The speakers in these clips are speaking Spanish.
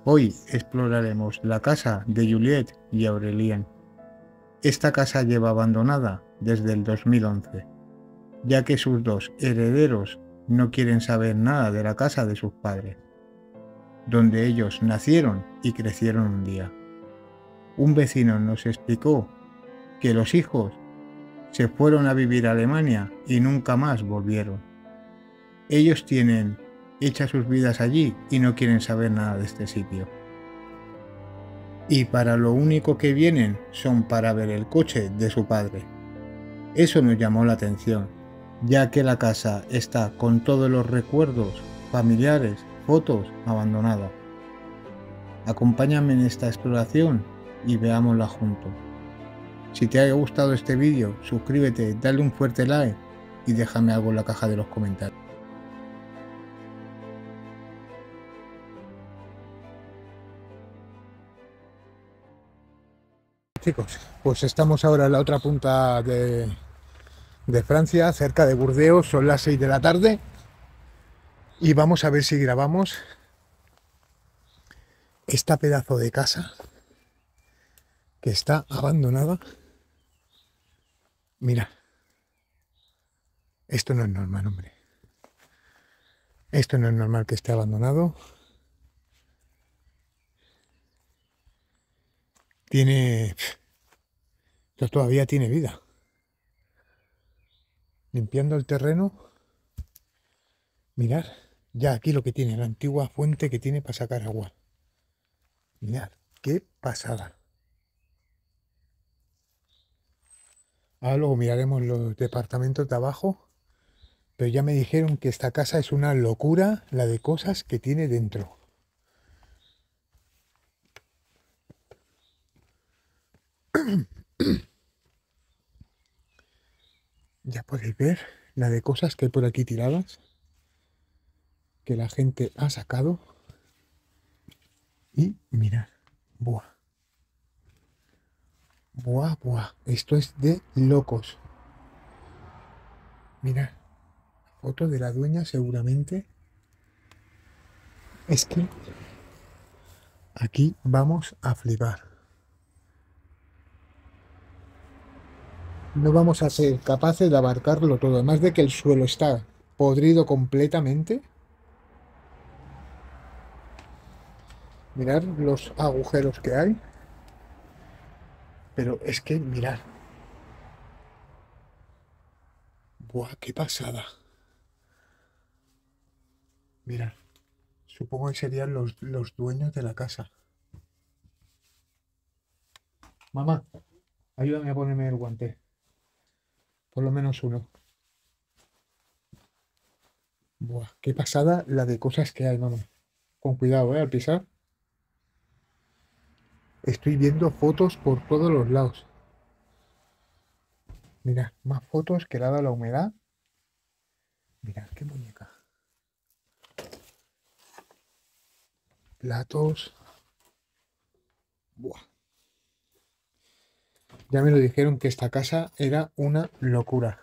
Hoy exploraremos la casa de Juliette y Aurélien. Esta casa lleva abandonada desde el 2011, ya que sus dos herederos no quieren saber nada de la casa de sus padres, donde ellos nacieron y crecieron un día. Un vecino nos explicó que los hijos se fueron a vivir a Alemania y nunca más volvieron. Ellos tienen hechas sus vidas allí y no quieren saber nada de este sitio. Y para lo único que vienen son para ver el coche de su padre. Eso nos llamó la atención, ya que la casa está con todos los recuerdos, familiares, fotos abandonadas. Acompáñame en esta exploración y veámosla juntos. Si te ha gustado este vídeo, suscríbete, dale un fuerte like y déjame algo en la caja de los comentarios. Chicos, pues estamos ahora en la otra punta de Francia, cerca de Burdeos, son las 6 de la tarde y vamos a ver si grabamos esta pedazo de casa que está abandonada. Mira, esto no es normal, hombre. Esto no es normal que esté abandonado. Esto todavía tiene vida. Limpiando el terreno. Mirad, ya aquí lo que tiene, la antigua fuente que tiene para sacar agua. Mirad, qué pasada. Ahora luego miraremos los departamentos de abajo, pero ya me dijeron que esta casa es una locura, la de cosas que tiene dentro. Ya podéis ver la de cosas que hay por aquí tiradas, que la gente ha sacado. Y mirad, buah, buah, buah, esto es de locos. Mirad, foto de la dueña seguramente. Es que aquí vamos a flipar. No vamos a ser capaces de abarcarlo todo, además de que el suelo está podrido completamente. Mirad los agujeros que hay. Pero es que mirad. Buah, qué pasada. Mirad. Supongo que serían los dueños de la casa. Mamá, ayúdame a ponerme el guante. Por lo menos uno. Buah, qué pasada la de cosas que hay, mamá. Con cuidado, al pisar. Estoy viendo fotos por todos los lados. Mirad, más fotos que le ha dado la humedad. Mirad qué muñeca. Platos. Buah. Ya me lo dijeron que esta casa era una locura.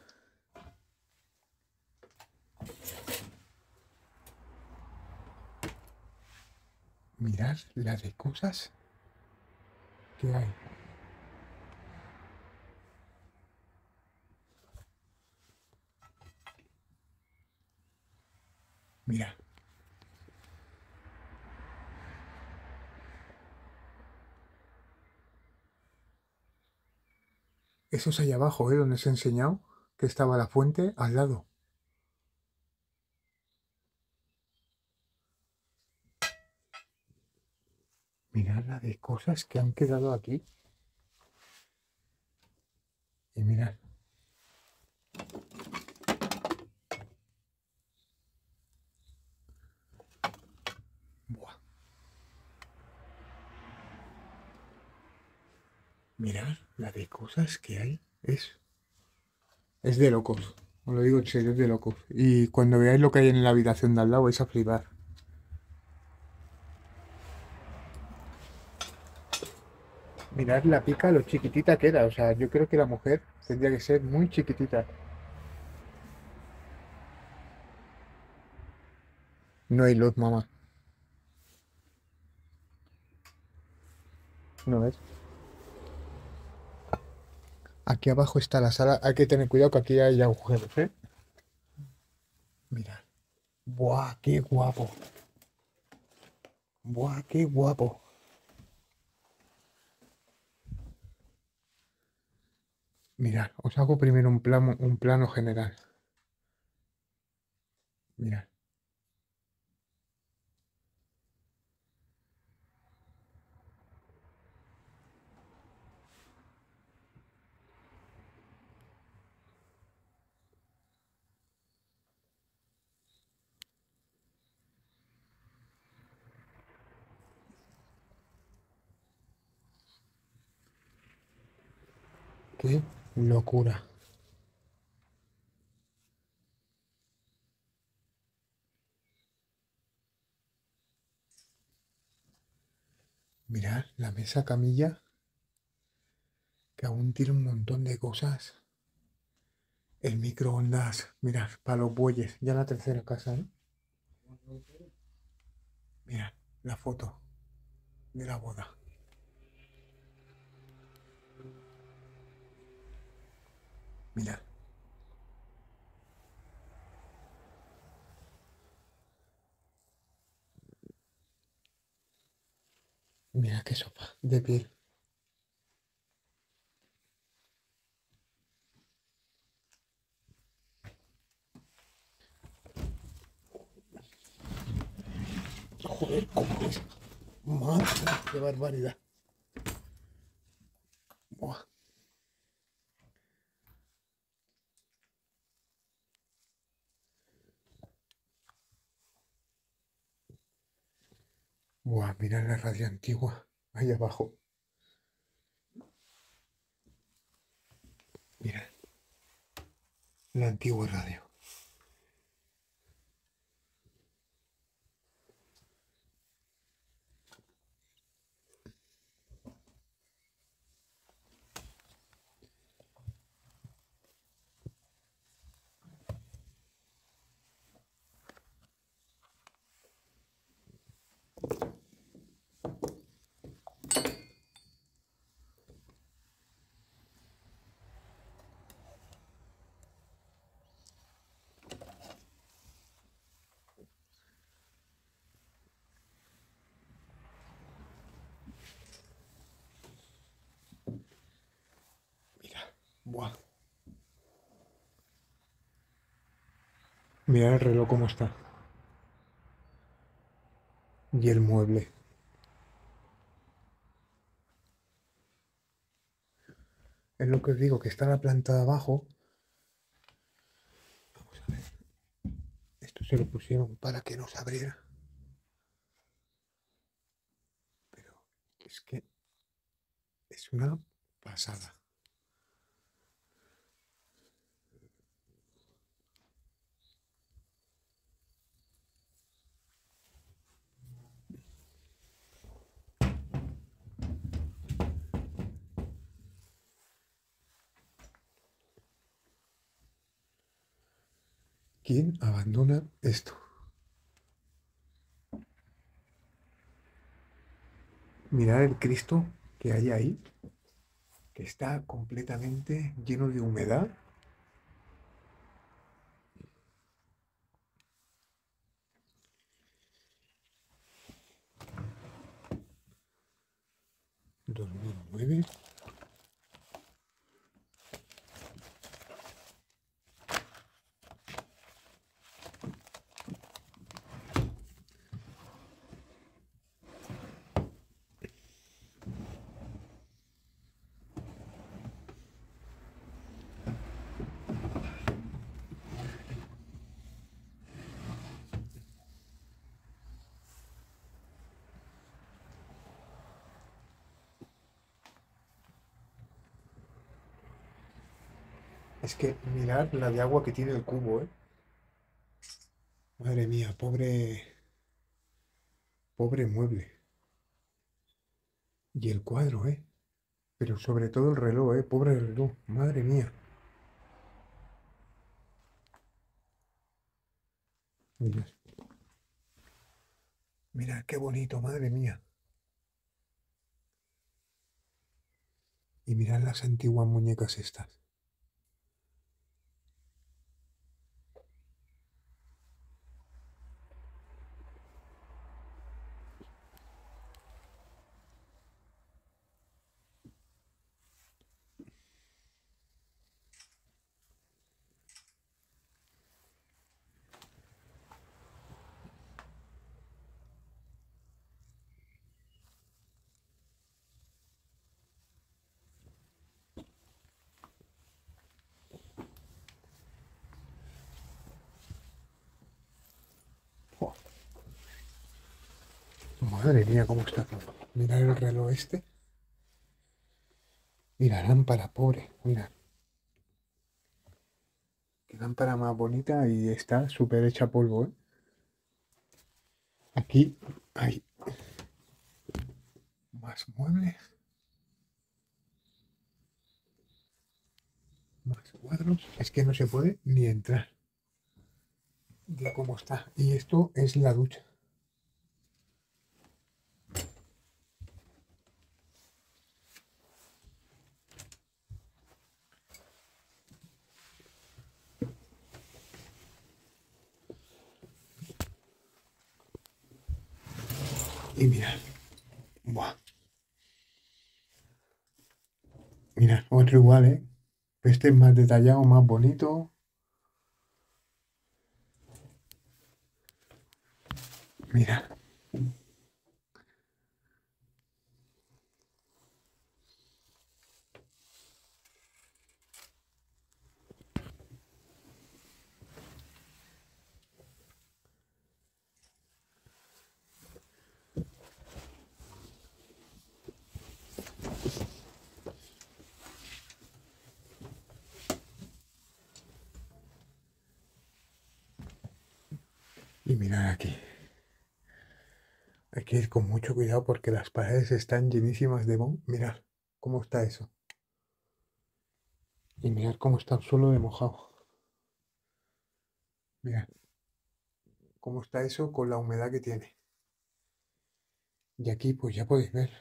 Mirad la de cosas que hay. Mirad. Eso es ahí abajo, donde os he enseñado que estaba la fuente al lado. Mirad la de cosas que han quedado aquí. Y mirad. Buah. Mirad la de cosas que hay. Es de locos. Os lo digo en serio, es de locos. Y cuando veáis lo que hay en la habitación de al lado vais a flipar. Mirad la pica, lo chiquitita que era. O sea, yo creo que la mujer tendría que ser muy chiquitita. No hay luz, mamá. ¿No ves? Aquí abajo está la sala. Hay que tener cuidado que aquí hay agujeros, ¿eh? Mirad. ¡Buah, qué guapo! ¡Buah, qué guapo! Mirad, os hago primero un plano general. Mirad. ¡Qué locura! Mirad, la mesa camilla, que aún tiene un montón de cosas. El microondas, mirad, para los bueyes. Ya la tercera casa, ¿eh? Mirad, la foto de la boda. Mirad. Mira qué sopa de piel. Joder, ¿cómo es? Madre, qué barbaridad. Buah. Buah, mira la radio antigua. Ahí abajo. Mira, la antigua radio. Mira, buah. Mira el reloj cómo está. Y el mueble. Es lo que os digo, que está la planta de abajo. Vamos a ver. Esto se lo pusieron para que no se abriera. Pero es que es una pasada. ¿Quién abandona esto? Mirad el Cristo que hay ahí, que está completamente lleno de humedad. ¿2009? Es que mirad la de agua que tiene el cubo, ¿eh? Madre mía, pobre mueble. Y el cuadro, ¿eh? Pero sobre todo el reloj, ¿eh? Pobre reloj, madre mía. Mirad, mirad qué bonito, madre mía. Y mirad las antiguas muñecas estas. ¡Buah! Madre mía, cómo está todo. Mirad el reloj este. Mira, lámpara, pobre. Mira, qué lámpara más bonita y está súper hecha polvo, ¿eh? Aquí hay más muebles, más cuadros. Es que no se puede ni entrar de cómo está. Y esto es la ducha. Y mirad, buah, mirad, otro igual, ¿eh? Este es más detallado, más bonito. Mira, y mirad aquí. Hay que ir con mucho cuidado porque las paredes están llenísimas de moho. Mirad cómo está eso. Y mirad cómo está el suelo de mojado. Mirad cómo está eso con la humedad que tiene. Y aquí pues ya podéis ver.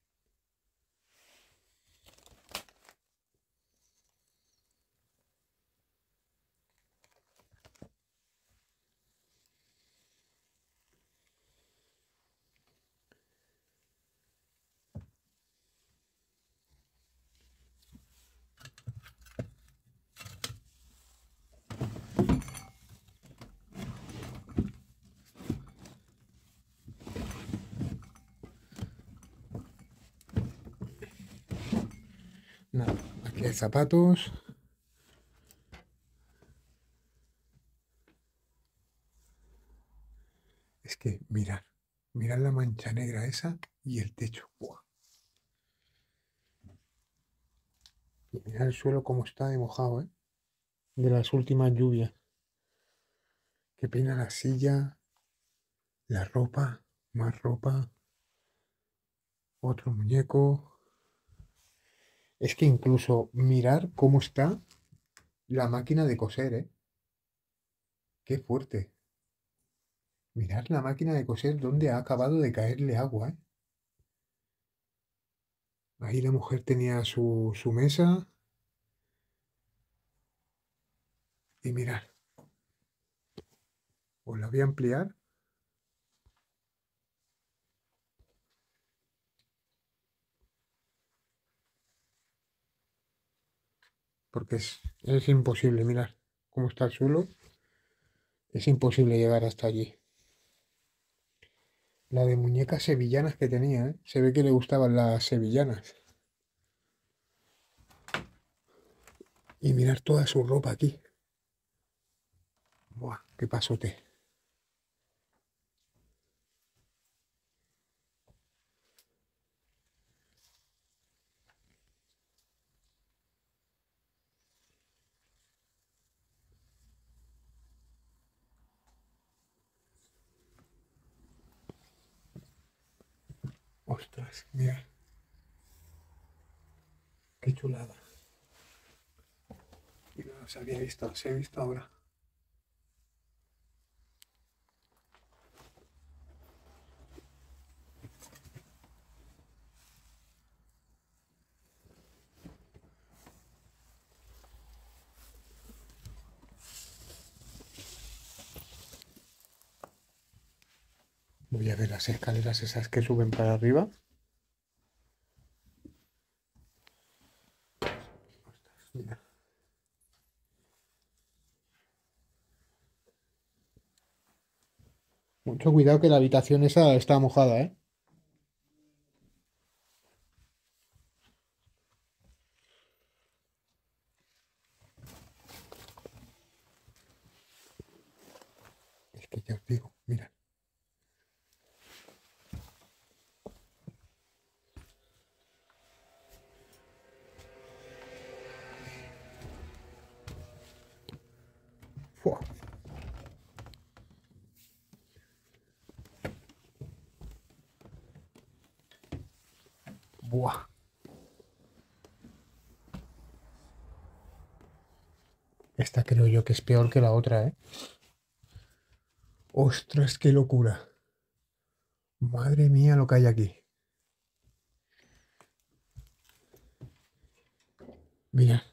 Nada, aquí hay zapatos. Es que mirad, mirad la mancha negra esa y el techo. Buah. Y mirad el suelo cómo está de mojado, ¿eh? De las últimas lluvias. Qué pena la silla, la ropa, más ropa, otro muñeco. Es que incluso mirar cómo está la máquina de coser, ¿eh? Qué fuerte. Mirad la máquina de coser donde ha acabado de caerle agua, ¿eh? Ahí la mujer tenía su mesa y mirad, os la voy a ampliar porque es imposible, mirad cómo está el suelo. Es imposible llegar hasta allí. La de muñecas sevillanas que tenía, ¿eh? Se ve que le gustaban las sevillanas. Y mirar toda su ropa aquí. Buah, qué pasote. Ostras, mira, qué chulada. Y no los había visto, los he visto ahora. voy a ver las escaleras esas que suben para arriba. Mira. Mucho cuidado que la habitación esa está mojada, ¿eh? Es que ya os digo, mira. Fua. Buah. Esta creo yo que es peor que la otra, ¿eh? Ostras, qué locura. Madre mía lo que hay aquí. Mira.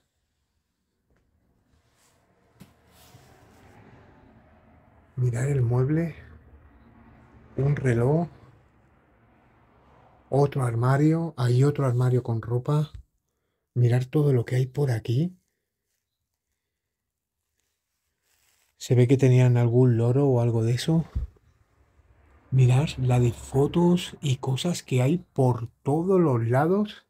Mirar el mueble. Un reloj. Otro armario. Hay otro armario con ropa. Mirar todo lo que hay por aquí. Se ve que tenían algún loro o algo de eso. Mirar la de fotos y cosas que hay por todos los lados.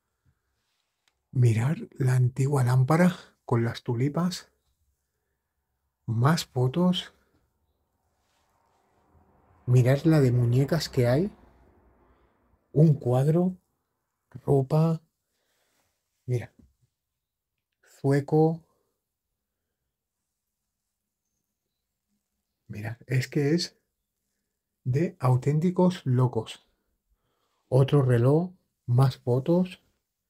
Mirar la antigua lámpara con las tulipas. Más fotos. Mirar la de muñecas que hay. Un cuadro. Ropa. Mira. Zueco. Mira, es que es de auténticos locos. Otro reloj. Más fotos.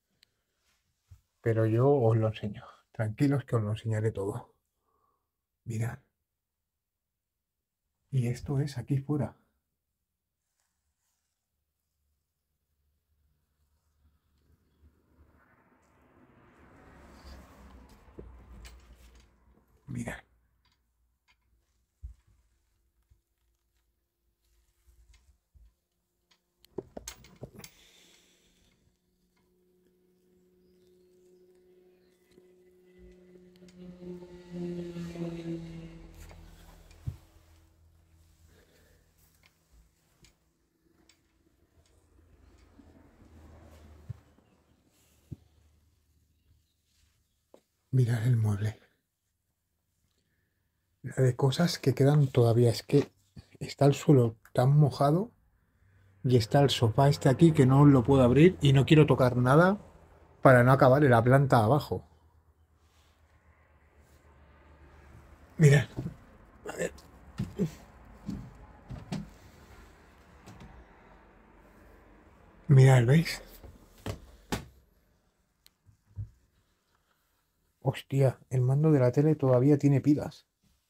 Pero yo os lo enseño. Tranquilos que os lo enseñaré todo. Mirad. Y esto es aquí fuera. Mirad. Mirad el mueble. La de cosas que quedan todavía. Es que está el suelo tan mojado y está el sofá este aquí que no lo puedo abrir y no quiero tocar nada para no acabar en la planta abajo. Mirad. A ver. Mirad, ¿veis? Hostia, el mando de la tele todavía tiene pilas.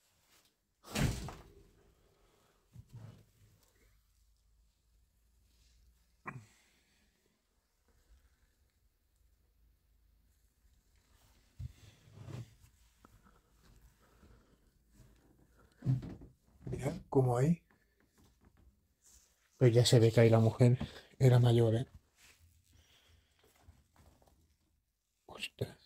Mirad cómo hay. Pero ya se ve que ahí la mujer era mayor, ¿eh? Ostras.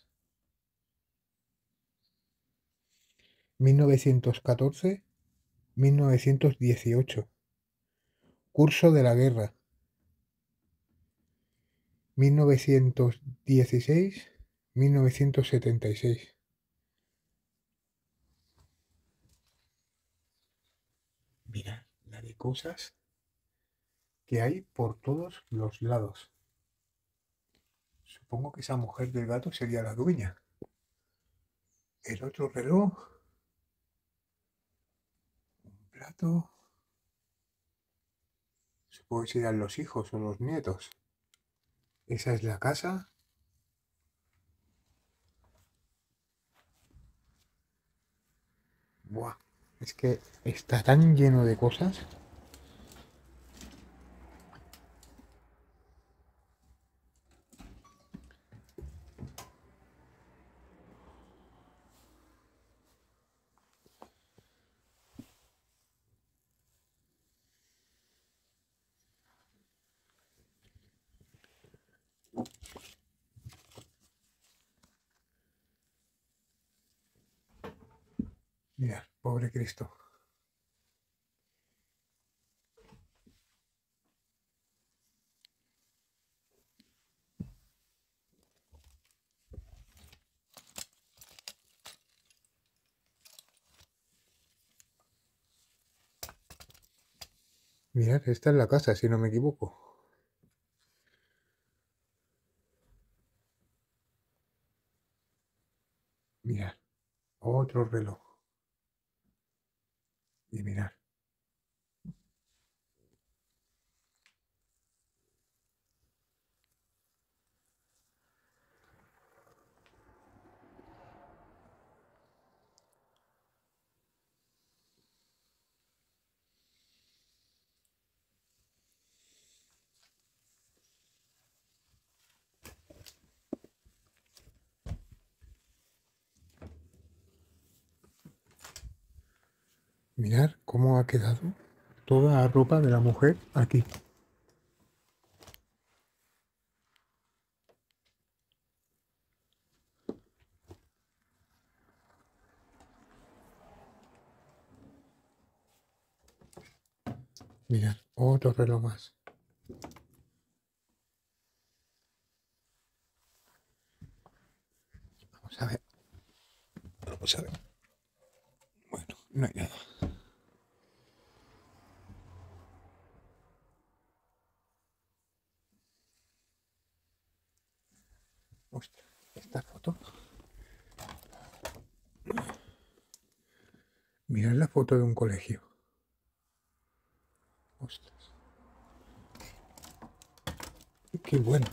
1914, 1918. Curso de la guerra. 1916, 1976. Mirad la de cosas que hay por todos los lados. Supongo que esa mujer del gato sería la dueña. El otro reloj. Un plato. Supongo que serían los hijos o los nietos. Esa es la casa. Buah, es que está tan lleno de cosas. Mirad, pobre Cristo. Mirad, esta es la casa, si no me equivoco. Mirad, otro reloj. Y mirad. Mirad cómo ha quedado toda la ropa de la mujer aquí. Mirad, otro reloj más. Vamos a ver. Vamos a ver. Bueno, no hay nada. Ostras, esta foto. Mirad la foto de un colegio. Ostras. Qué bueno.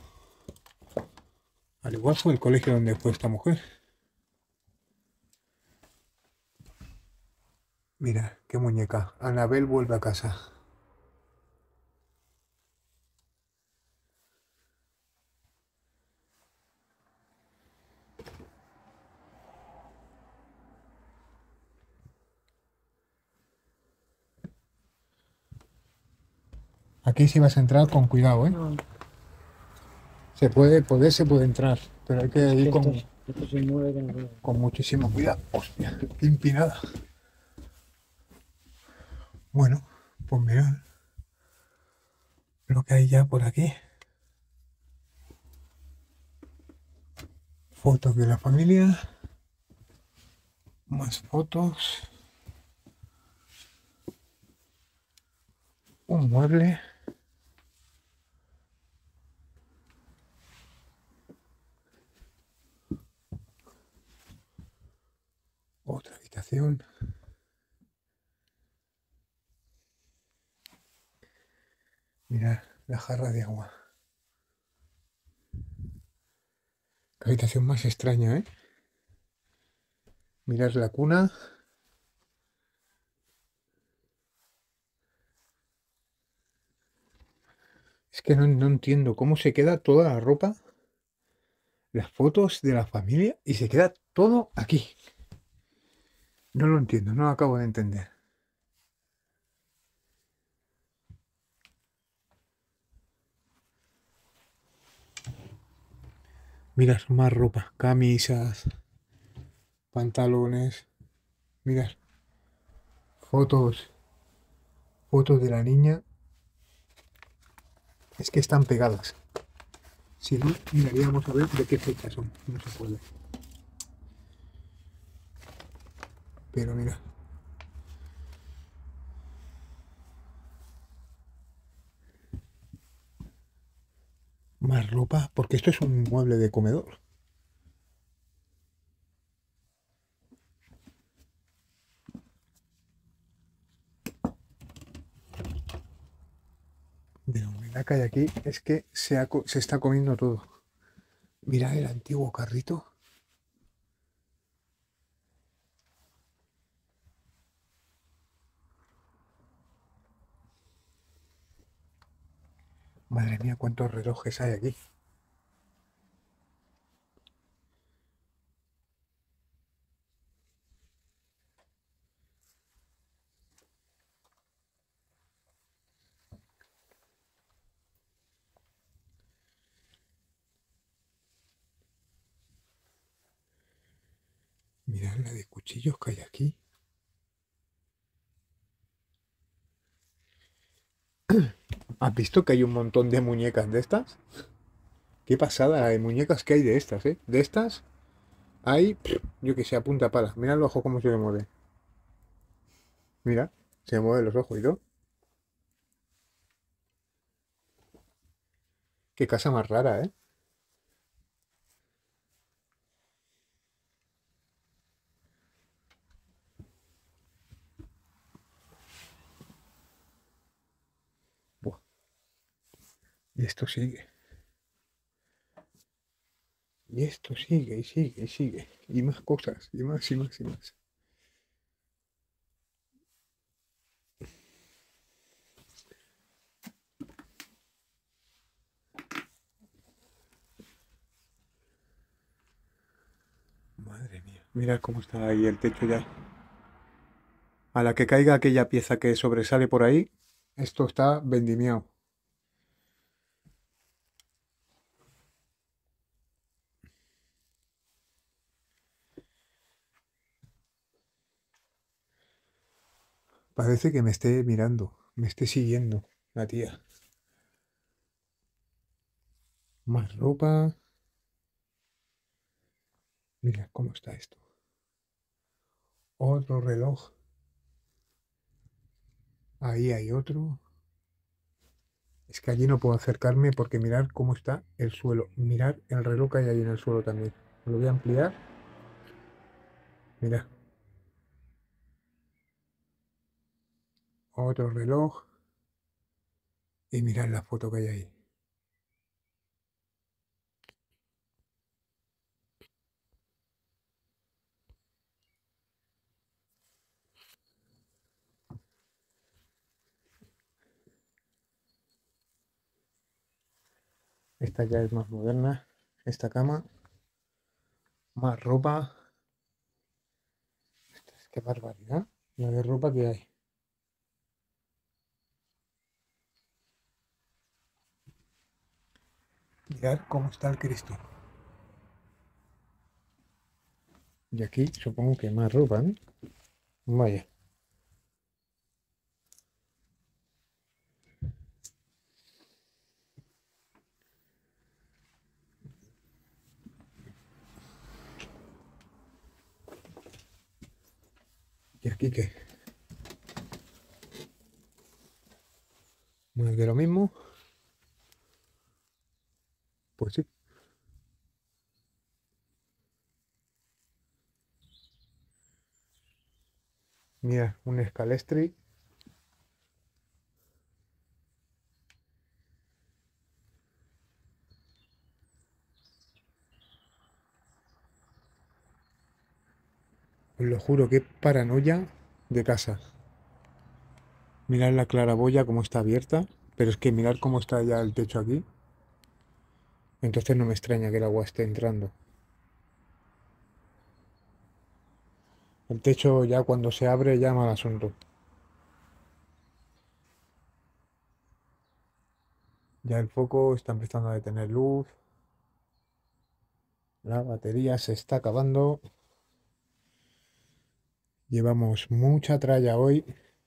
Al igual fue el colegio donde fue esta mujer. Mira, qué muñeca. Anabel vuelve a casa. Aquí sí vas a entrar con cuidado, ¿eh? No, Se puede entrar, pero hay que ir esto se mueve que no veo. con muchísimo cuidado. Hostia, qué empinada. Bueno, pues mirad lo que hay ya por aquí. Fotos de la familia. Más fotos. Un mueble. Otra habitación. Mirad la jarra de agua. Qué habitación más extraña, ¿eh? Mirad la cuna. Es que no entiendo cómo se queda toda la ropa, las fotos de la familia y se queda todo aquí. No lo entiendo, no lo acabo de entender. Mirad, más ropa, camisas, pantalones. Mirad, fotos, fotos de la niña. Es que están pegadas. Si no, miraríamos a ver de qué fecha son. No se puede. Pero mira. Más ropa, porque esto es un mueble de comedor. De la humedad que hay aquí es que se está comiendo todo. Mira el antiguo carrito. Madre mía, cuántos relojes hay aquí. Mirad la de cuchillos que hay aquí. ¿Has visto que hay un montón de muñecas de estas? Qué pasada la de muñecas que hay de estas, ¿eh? De estas hay, yo que sé, a punta pala. Mira el ojo cómo se le mueve. Mira, se mueven los ojos y todo. Qué casa más rara, ¿eh? Buah. Y esto sigue. Y esto sigue y sigue y sigue. Y más cosas. Y más y más y más. Madre mía. Mira cómo está ahí el techo ya. A la que caiga aquella pieza que sobresale por ahí, esto está vendimiado. Parece que me esté mirando, me esté siguiendo la tía. Más ropa. Mira cómo está esto. Otro reloj. Ahí hay otro. Es que allí no puedo acercarme porque mirar cómo está el suelo. Mirar el reloj que hay ahí en el suelo también. Lo voy a ampliar. Mira. Otro reloj. Y mirad la foto que hay ahí. Esta ya es más moderna. Esta cama. Más ropa. Qué barbaridad. La de ropa que hay. Mirad cómo está el Cristo. Y aquí supongo que más ropa, ¿no? Vaya. ¿Y aquí qué? Más de lo mismo. Pues sí. Mira, un escalestri. Os lo juro, qué paranoia de casa. Mirad la claraboya cómo está abierta. Pero es que mirad cómo está ya el techo aquí. Entonces no me extraña que el agua esté entrando. El techo ya cuando se abre ya mal asunto. Ya el foco está empezando a detener luz. La batería se está acabando. Llevamos mucha tralla hoy.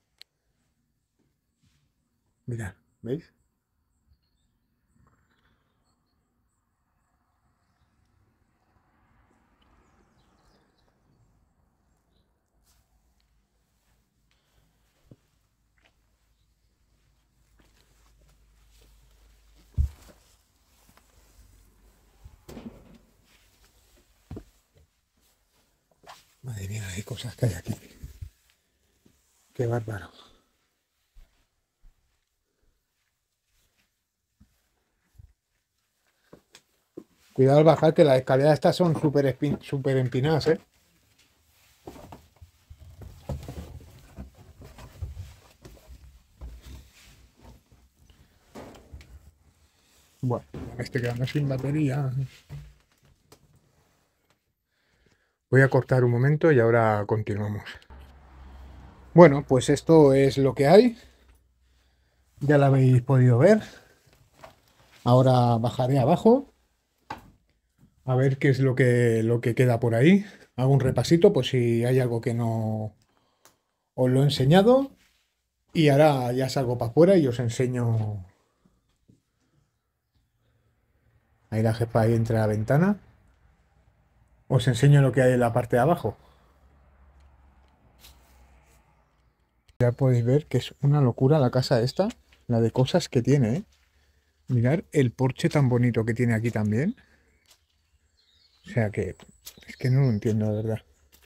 Mirad, ¿veis? Madre mía, qué cosas que hay aquí. Qué bárbaro. Cuidado al bajar, que las escaleras estas son súper empinadas, ¿eh? Bueno, me estoy quedando sin batería. Voy a cortar un momento y ahora continuamos. Bueno, pues esto es lo que hay. Ya lo habéis podido ver. Ahora bajaré abajo a ver qué es lo que queda por ahí. Hago un repasito, pues si hay algo que no os lo he enseñado. Y ahora ya salgo para afuera y os enseño. Ahí la jefa ahí entre la ventana. Os enseño lo que hay en la parte de abajo. Ya podéis ver que es una locura la casa esta, la de cosas que tiene, ¿eh? Mirad el porche tan bonito que tiene aquí también. O sea que es que no lo entiendo, la verdad.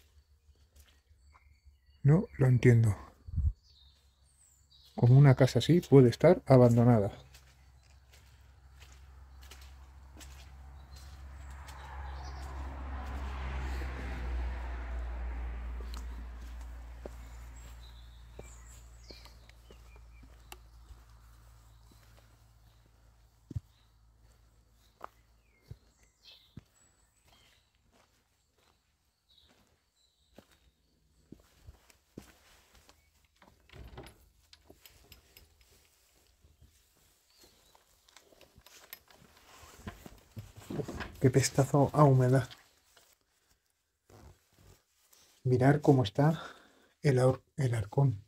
No lo entiendo. Como una casa así puede estar abandonada. Qué pestazo a humedad. Mirar cómo está el arcón.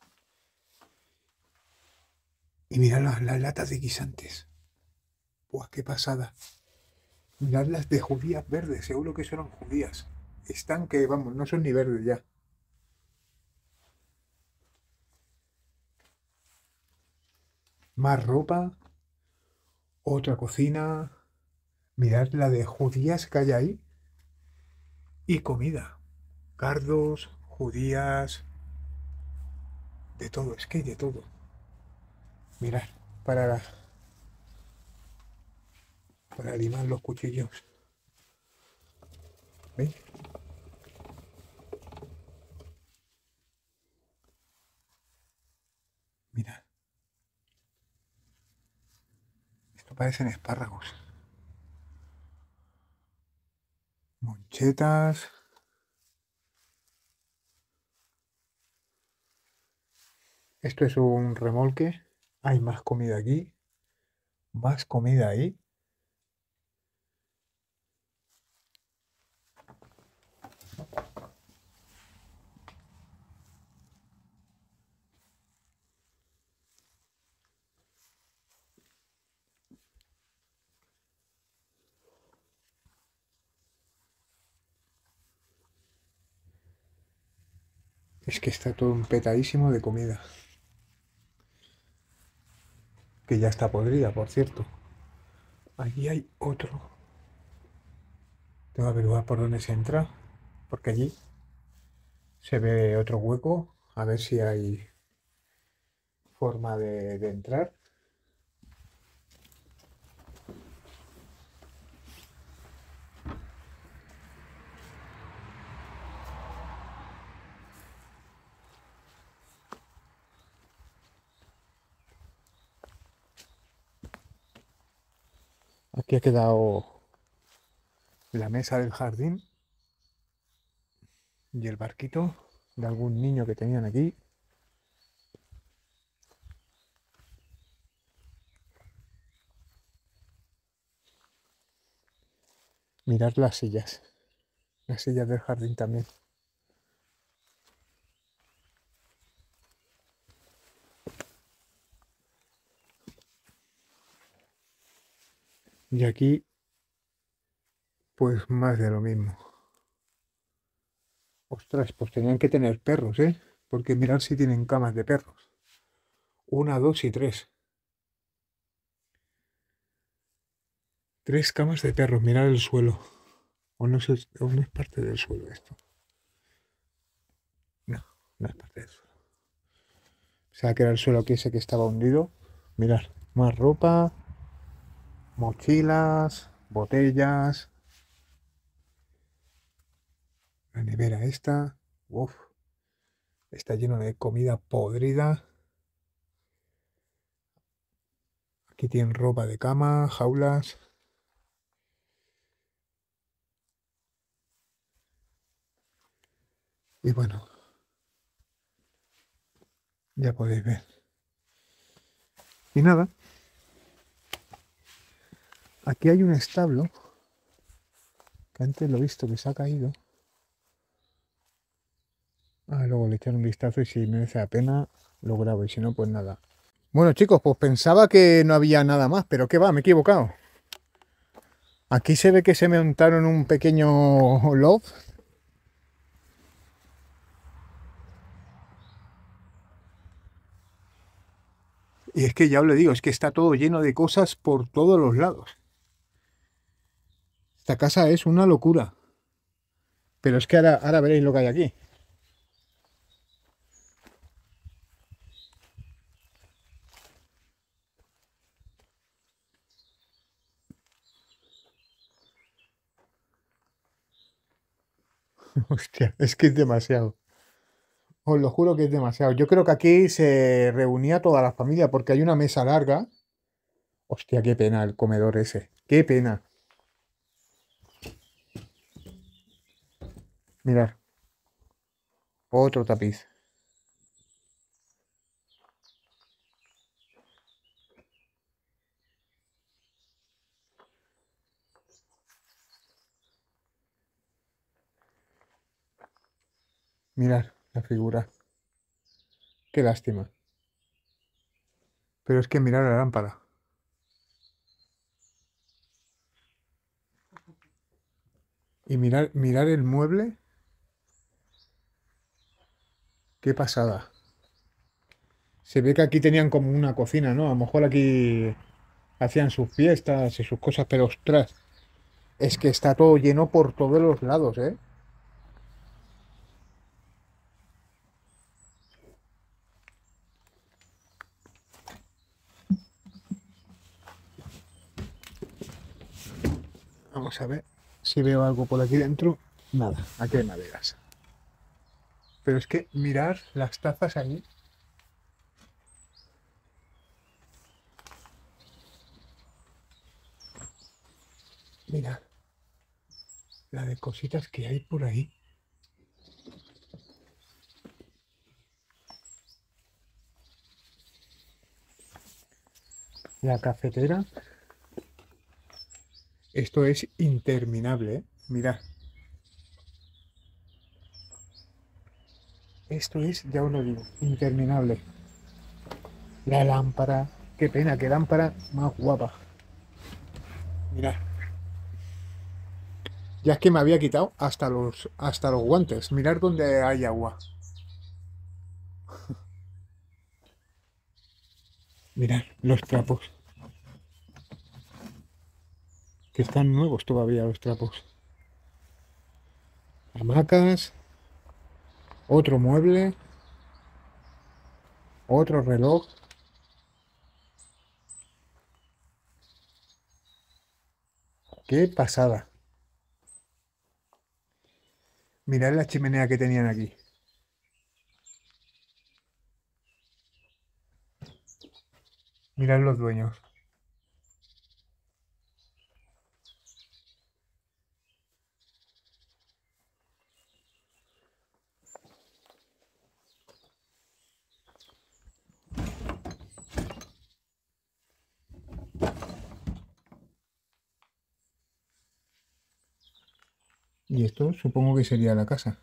Y mirad las latas de guisantes. ¡Buah, qué pasada! Mirad las de judías verdes, seguro que son judías. Están que, vamos, no son ni verdes ya. Más ropa, otra cocina. Mirad la de judías que hay ahí. Y comida. Cardos, judías, de todo, es que hay de todo. Mirad, para, para limar los cuchillos. ¿Veis? Mirad. Esto parecen espárragos. Monchetas. Esto es un remolque. Hay más comida aquí. Más comida ahí. Es que está todo empetadísimo de comida. Que ya está podrida, por cierto. Aquí hay otro. Tengo que averiguar por dónde se entra. Porque allí se ve otro hueco. A ver si hay forma de entrar. Aquí ha quedado la mesa del jardín y el barquito de algún niño que tenían aquí. Mirad las sillas del jardín también. Y aquí, pues más de lo mismo. Ostras, pues tenían que tener perros, ¿eh? Porque mirad si tienen camas de perros. Una, dos y tres. Tres camas de perros, mirad el suelo. O no es parte del suelo esto. No, no es parte del suelo. O sea, que era el suelo aquí ese que estaba hundido. Mirad, más ropa, mochilas, botellas. La nevera esta. Uf, está lleno de comida podrida. Aquí tienen ropa de cama, jaulas. Y bueno, ya podéis ver. Y nada, aquí hay un establo que antes lo he visto que se ha caído. luego le echaré un vistazo y si merece la pena lo grabo y si no, pues nada. Bueno chicos, pues pensaba que no había nada más, pero qué va, me he equivocado. Aquí se ve que se montaron un pequeño loft. Y es que ya os lo digo, es que está todo lleno de cosas por todos los lados. Esta casa es una locura. Pero es que ahora veréis lo que hay aquí. Hostia, es que es demasiado. Os lo juro que es demasiado. Yo creo que aquí se reunía toda la familia porque hay una mesa larga. Hostia, qué pena el comedor ese. Qué pena. Mirad, otro tapiz. Mirad la figura. Qué lástima. Pero es que mirad la lámpara. Y mirad el mueble. Qué pasada. Se ve que aquí tenían como una cocina, ¿no? A lo mejor aquí hacían sus fiestas y sus cosas, pero ostras, es que está todo lleno por todos los lados, ¿eh? Vamos a ver si veo algo por aquí dentro. Nada, aquí hay maderas. Pero es que mirar las tazas ahí. Mirad la de cositas que hay por ahí. La cafetera. Esto es interminable, ¿eh? Mirad. Esto es, ya os lo digo, interminable. La lámpara. Qué pena, qué lámpara más guapa. Mirad. Ya es que me había quitado hasta los guantes. Mirad dónde hay agua. Mirad los trapos. Que están nuevos todavía los trapos. Hamacas. Otro mueble. Otro reloj. Qué pasada. Mirad la chimenea que tenían aquí. Mirad los dueños. Y esto supongo que sería la casa.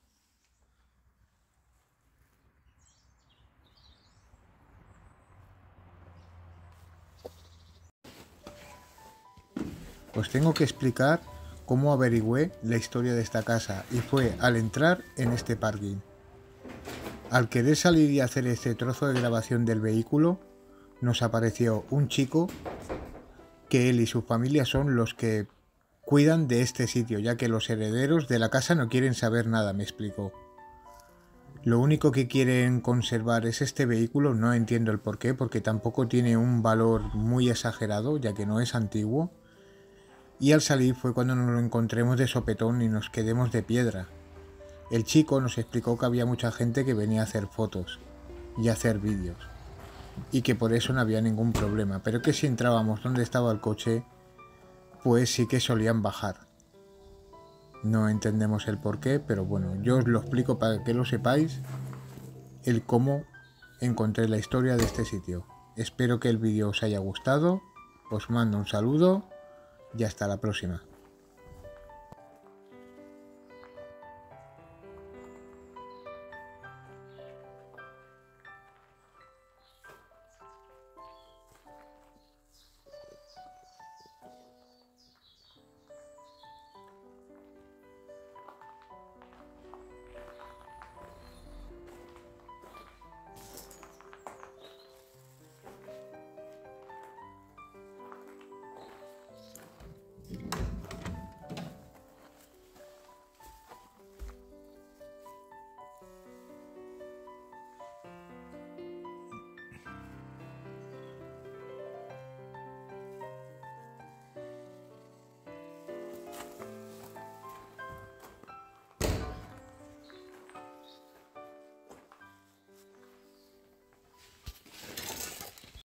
Os tengo que explicar cómo averigüé la historia de esta casa y fue al entrar en este parking. Al querer salir y hacer este trozo de grabación del vehículo, nos apareció un chico que él y su familia son los que cuidan de este sitio, ya que los herederos de la casa no quieren saber nada, me explicó. Lo único que quieren conservar es este vehículo, no entiendo el porqué, porque tampoco tiene un valor muy exagerado, ya que no es antiguo. Y al salir fue cuando nos lo encontremos de sopetón y nos quedemos de piedra. El chico nos explicó que había mucha gente que venía a hacer fotos y a hacer vídeos, y que por eso no había ningún problema, pero que si entrábamos donde estaba el coche, pues sí que solían bajar. No entendemos el porqué, pero bueno, yo os lo explico para que lo sepáis, el cómo encontré la historia de este sitio. Espero que el vídeo os haya gustado, os mando un saludo y hasta la próxima.